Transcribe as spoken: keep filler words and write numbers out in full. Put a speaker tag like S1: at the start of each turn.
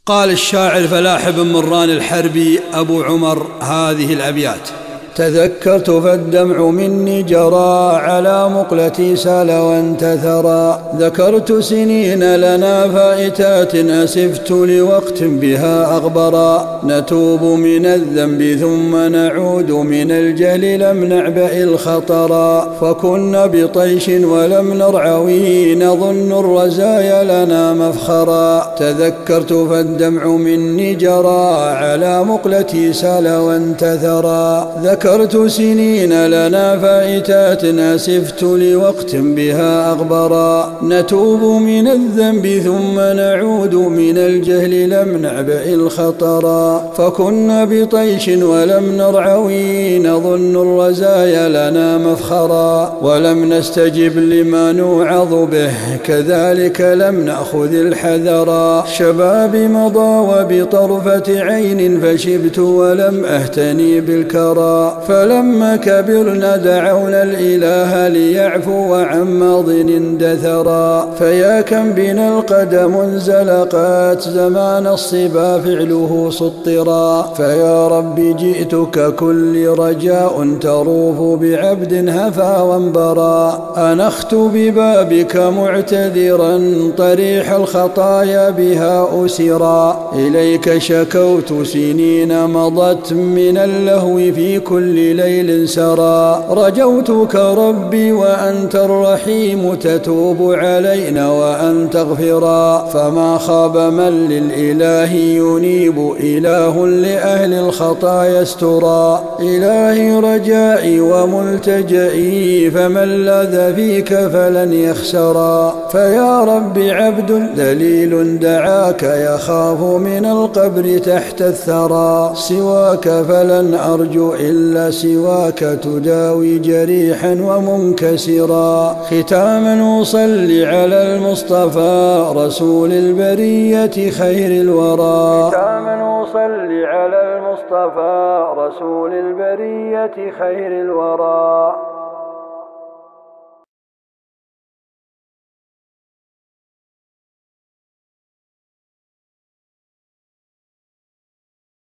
S1: قال الشاعر فلاح بن مران الحربي أبو عمر هذه الأبيات: تذكرت فالدمع مني جرى على مقلتي سال وانتثرى، ذكرت سنين لنا فائتات أسفت لوقت بها أغبرا، نتوب من الذنب ثم نعود من الجهل لم نعبأ الخطرا، فكنا بطيش ولم نرعوي نظن الرزايا لنا مفخرا، تذكرت فالدمع مني جرى على مقلتي سال وانتثرا، ذكرت سنين لنا فائتات أسفت لوقت بها أغبرا، نتوب من الذنب ثم نعود من الجهل لم نعبأ الخطرا، فكنا بطيش ولم نرعوي نظن الرزايا لنا مفخرا، ولم نستجب لما نوعظ به كذلك لم نأخذ الحذرا، شبابي مضى وبطرفة عين فشبت ولم أهتني بالكرى، فلما كبرنا دعونا الإله ليعفو عن ماضٍ اندثرا، فيا كم بنا القدم انزلقت زمان الصبا فعله سطرا، فيا رب جئتك كل رجاء تروف بعبد هفا وانبرا، أنخت ببابك معتذرا طريح الخطايا بها أسرا، إليك شكوت سنين مضت من اللهو في كل ليل سرى، رجوتك ربي وأنت الرحيم تتوب علينا وأن تغفرا، فما خاب من للإله ينيب إله لأهل الخطايا استرا، إلهي رجائي وملتجئي فمن لاذ فيك فلن يخسرا، فيا رب عبد ذليل دعاك يخاف من القبر تحت الثرى، سواك فلن أرجو إلا سواك تداوي جريحا ومنكسرا، ختاما أصلي على المصطفى رسول البرية خير الورى، ختاما أصلي على المصطفى رسول البرية خير الورى.